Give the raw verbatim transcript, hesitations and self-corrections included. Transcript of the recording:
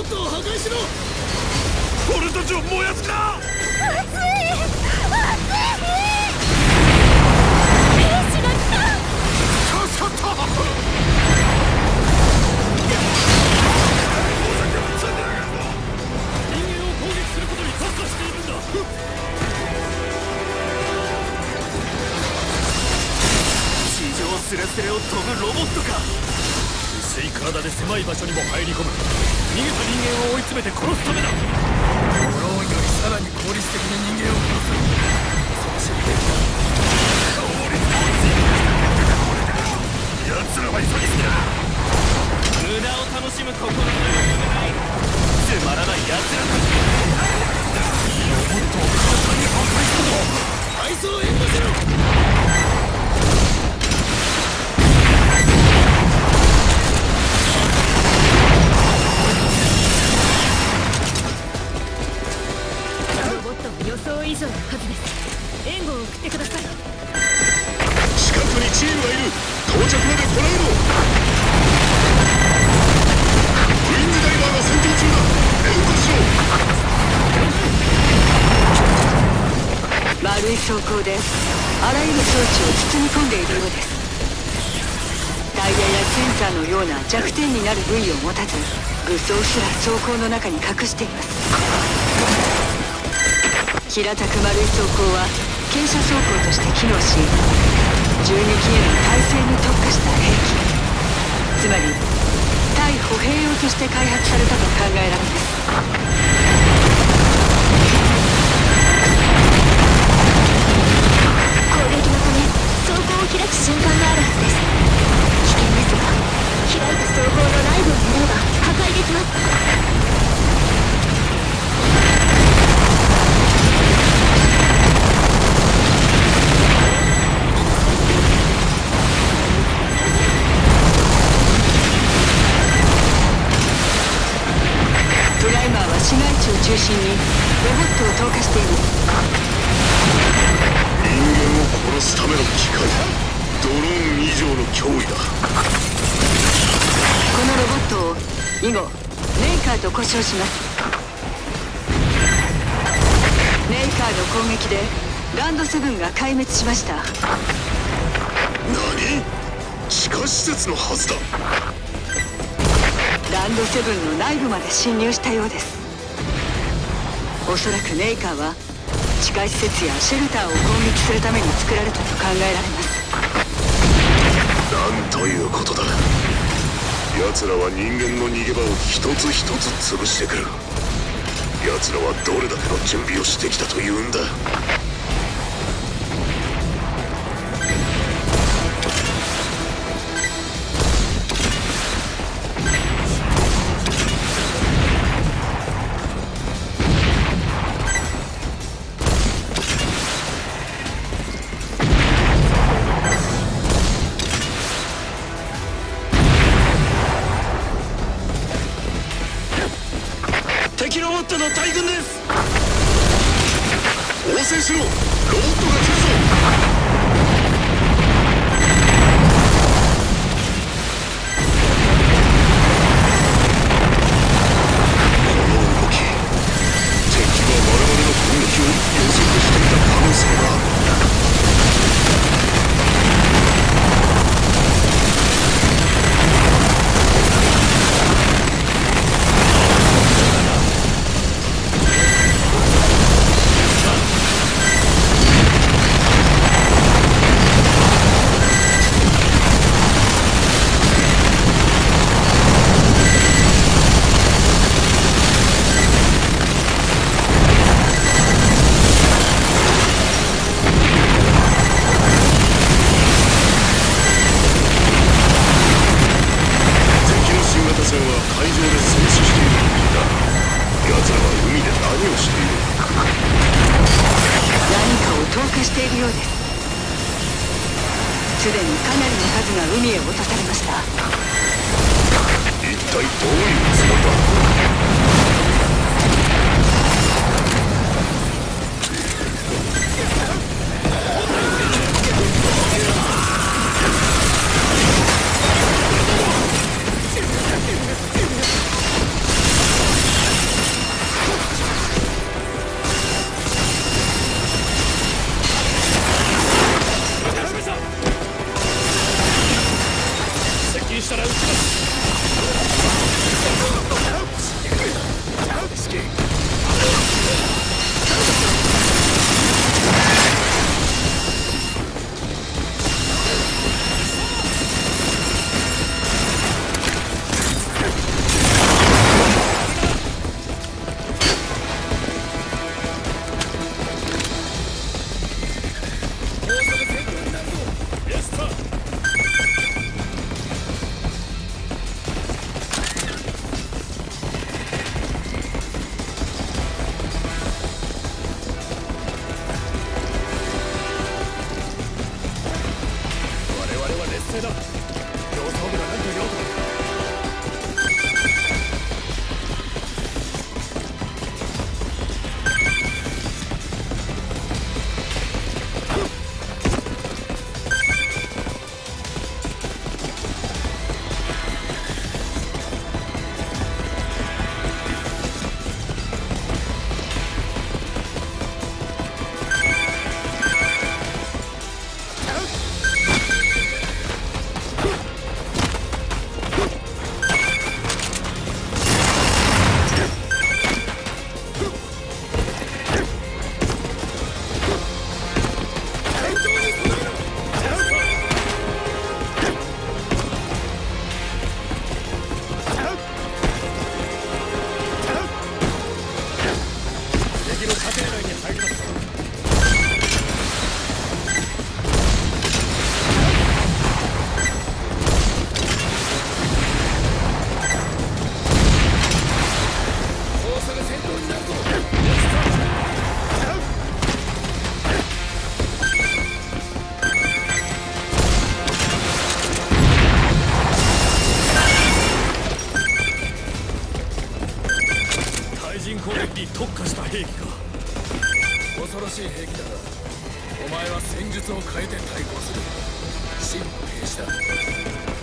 ットを破壊しろ。 俺たちを燃やすな。 熱い熱い。兵士が来た。 助かった。 人間を攻撃することに特化しているんだ。 地上スレスレを飛ぶロボットか。 薄い体で狭い場所にも入り込む。逃げた人間を追い詰めて殺すためだ。 ドローンよりさらに効率的に人間を殺す。その心効率もついてる。奴らは急ぎすぎだ。 無駄を楽しむ心の余裕がない。つまらない奴らだ。 ロボットを簡単に破壊するぞ。 あいつを援護しろ。 予想以上の数です。援護を送ってください。 近くにチームがいる。到着までこらえろ。ウィングダイバーが戦闘中だ。援護しろ。 丸い装甲であらゆる装置を包み込んでいるようです。タイヤやセンサーのような弱点になる部位を持たず、武装すら装甲の中に隠しています。平たく丸い装甲は傾斜装甲として機能し、銃撃への耐性に特化した兵器、つまり対歩兵用として開発されたと考えられます。 攻撃のため装甲を開く瞬間があるはずです。危険ですが、開いた装甲の内部を狙えば破壊できます。 プライマーは市街地を中心にロボットを投下しています。 人間を殺すための機械。ドローン以上の脅威だ。 このロボットを以後メーカーと呼称します。メーカーの攻撃でランドセブンが壊滅しました。 何？地下施設のはずだ。 ランドセブンの内部まで侵入したようです。おそらくメーカーは地下施設やシェルターを攻撃するために作られたと考えられます。 なんということだ。奴らは人間の逃げ場を一つ一つ潰してくる。奴らはどれだけの準備をしてきたというんだ。敵ロボットの大群です。応戦しろ。ロボットが来るぞ。 すでにかなりの数が海へ落とされました。 一体どういうつもりだ。 性だ。上層部が何と言おうと攻撃に特化した兵器か。 恐ろしい兵器だが、お前は戦術を変えて対抗する真の兵士だ。